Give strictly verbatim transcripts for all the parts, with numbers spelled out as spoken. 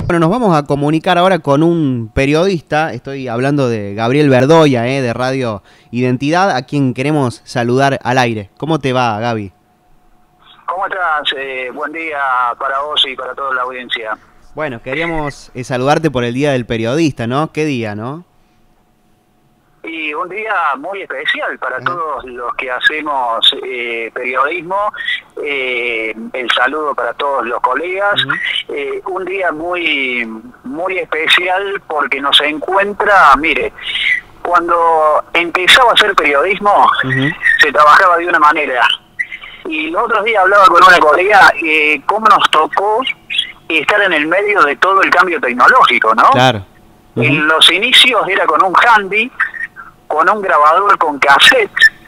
Bueno, nos vamos a comunicar ahora con un periodista. Estoy hablando de Gabriel Verdoya, eh, de Radio Identidad, a quien queremos saludar al aire. ¿Cómo te va, Gaby? ¿Cómo estás? Eh, buen día para vos y para toda la audiencia. Bueno, queríamos eh, saludarte por el Día del Periodista, ¿no? ¿Qué día, no? Y un día muy especial para ¿Eh? todos los que hacemos eh, periodismo. Eh, el saludo para todos los colegas. Uh-huh. eh, un día muy, muy especial porque nos encuentra, mire, cuando empezaba a hacer periodismo, uh-huh, se trabajaba de una manera. Y los otros días hablaba con una colega, eh, cómo nos tocó estar en el medio de todo el cambio tecnológico, ¿no? Claro. Uh-huh. En los inicios era con un handy, con un grabador con cassette,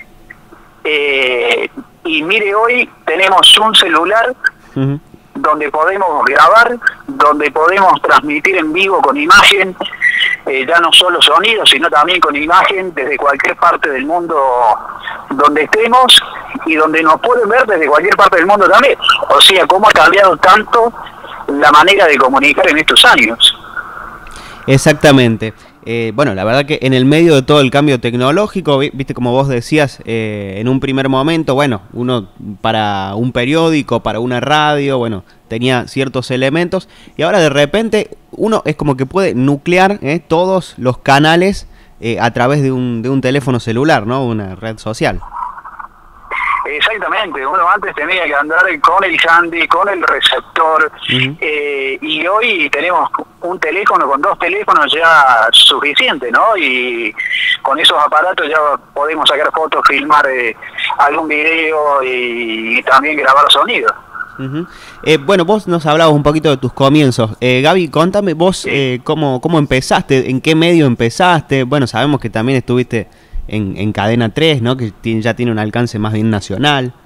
eh, y mire, hoy tenemos un celular, uh-huh, donde podemos grabar, donde podemos transmitir en vivo con imagen, eh, ya no solo sonido, sino también con imagen desde cualquier parte del mundo donde estemos y donde nos pueden ver desde cualquier parte del mundo también. O sea, cómo ha cambiado tanto la manera de comunicar en estos años. Exactamente. Eh, bueno, la verdad que en el medio de todo el cambio tecnológico, viste, como vos decías, eh, en un primer momento, bueno, uno para un periódico, para una radio, bueno, tenía ciertos elementos, y ahora de repente uno es como que puede nuclear eh, todos los canales eh, a través de un, de un teléfono celular, ¿no? Una red social. Exactamente, uno antes tenía que andar con el handy, con el receptor, uh-huh, eh, y hoy tenemos un teléfono, con dos teléfonos ya suficiente, ¿no? Y con esos aparatos ya podemos sacar fotos, filmar eh, algún video y, y también grabar sonido. Uh-huh. eh, bueno, vos nos hablabas un poquito de tus comienzos. Eh, Gaby, contame vos, sí, eh, cómo, cómo empezaste, en qué medio empezaste. Bueno, sabemos que también estuviste En, en Cadena tres, ¿no? Que tiene, ya tiene un alcance más bien nacional.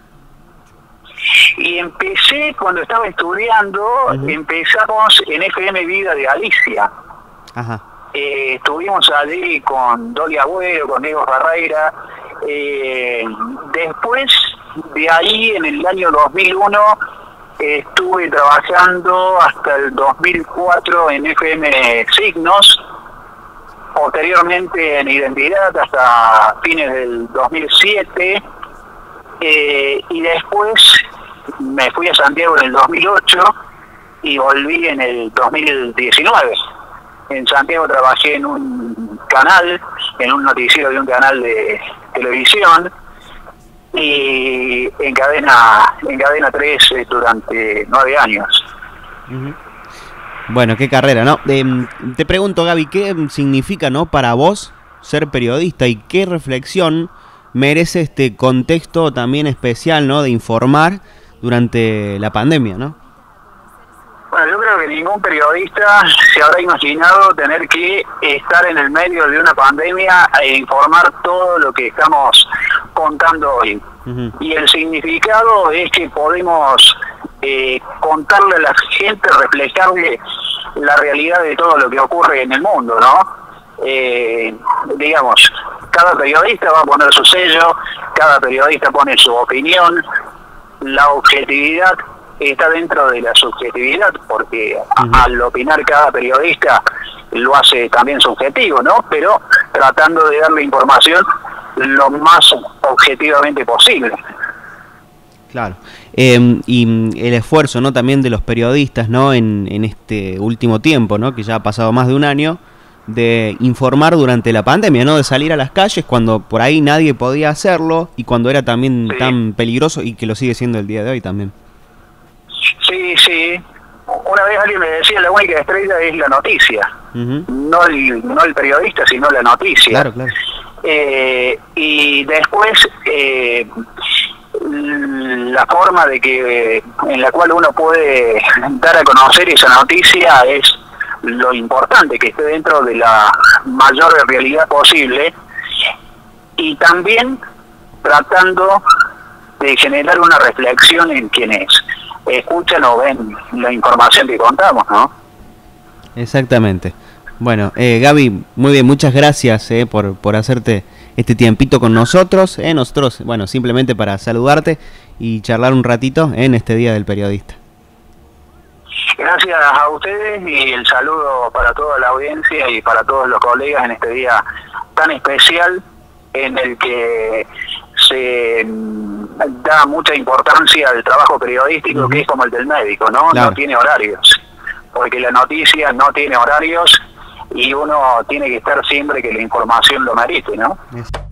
Y empecé cuando estaba estudiando, uh-huh, empezamos en F M Vida de Galicia. Ajá. Eh, estuvimos allí con Dolly Agüero, con Diego Ferreira. Eh, después de ahí, en el año dos mil uno, eh, estuve trabajando hasta el dos mil cuatro en F M Signos. Posteriormente en Identidad hasta fines del dos mil siete, eh, y después me fui a Santiago en el dos mil ocho y volví en el dos mil diecinueve. En Santiago trabajé en un canal, en un noticiero de un canal de televisión, y en cadena en cadena tres eh, durante nueve años. Uh-huh. Bueno, qué carrera, ¿no? Eh, te pregunto, Gaby, ¿qué significa, no, para vos ser periodista y qué reflexión merece este contexto también especial, ¿no, de informar durante la pandemia, ¿no? Bueno, yo creo que ningún periodista se habrá imaginado tener que estar en el medio de una pandemia e informar todo lo que estamos contando hoy. Uh-huh. Y el significado es que podemos eh, contarle a la gente, reflejarle la realidad de todo lo que ocurre en el mundo, ¿no? Eh, digamos, cada periodista va a poner su sello, cada periodista pone su opinión, la objetividad está dentro de la subjetividad, porque uh-huh, al opinar cada periodista lo hace también subjetivo, ¿no? Pero tratando de darle información lo más objetivamente posible. Claro. Eh, y el esfuerzo, ¿no?, también de los periodistas, ¿no?, en, en este último tiempo, ¿no?, que ya ha pasado más de un año, de informar durante la pandemia, ¿no?, de salir a las calles cuando por ahí nadie podía hacerlo y cuando era también, sí, tan peligroso, y que lo sigue siendo el día de hoy también. Sí, sí. Una vez alguien me decía, la única estrella es la noticia. Uh-huh. No el, no el periodista, sino la noticia. Claro, claro. Eh, y después eh, la forma de que en la cual uno puede dar a conocer esa noticia es lo importante, que esté dentro de la mayor realidad posible, y también tratando de generar una reflexión en quienes escuchan o ven la información que contamos, ¿no? Exactamente. Bueno, eh, Gaby, muy bien, muchas gracias eh, por, por hacerte este tiempito con nosotros. Eh, nosotros, bueno, simplemente para saludarte y charlar un ratito en este Día del Periodista. Gracias a ustedes y el saludo para toda la audiencia y para todos los colegas en este día tan especial en el que se da mucha importancia al trabajo periodístico, uh-huh. que es como el del médico, ¿no? Claro. No tiene horarios, porque la noticia no tiene horarios y uno tiene que estar siempre que la información lo merite, ¿no? Es